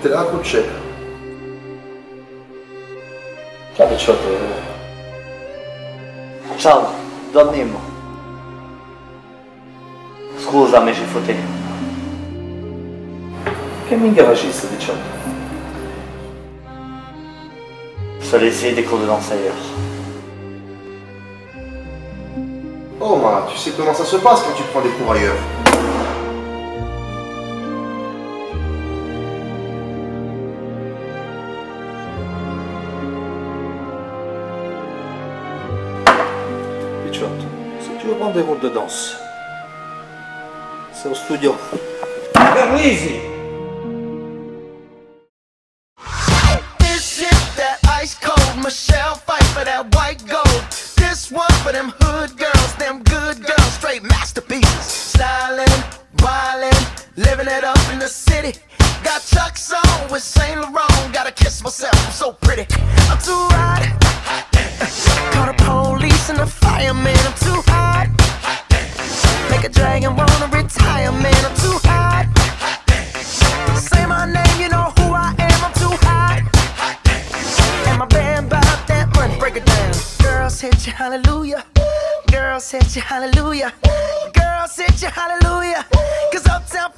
Te la cucce. Ciao picciotte. Ciao, dormimmo. Scusami, ci fotti. Che minchia faciste, picciotte? Je te laissais des condoléances ailleurs. Oh, ma, tu sais comment ça se passe quand tu prends des cours ailleurs. Picciotte, si tu veux prendre des cours de danse, c'est au studio. Easy! Michelle fight for that white gold. This one for them hood girls, them good girls, straight masterpieces. Stylin', wildin', living it up in the city. Got Chuck's on with Saint Laurent. Gotta kiss myself, I'm so pretty. I'm too hot. Call the police and the fireman. I'm too hot. Make a dragon wanna retire, man. I'm too hot. Say my name, you know who I am. I'm too hot. And my band bought that money. Break it down. Girls hit you, hallelujah. Girls hit you, hallelujah. Girls hit you, hallelujah. 'Cause Uptown